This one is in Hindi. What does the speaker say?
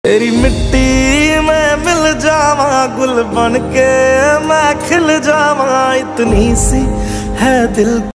तेरी मिट्टी में मिल जावा, गुल बन के मैं खिल जावा, इतनी सी है दिल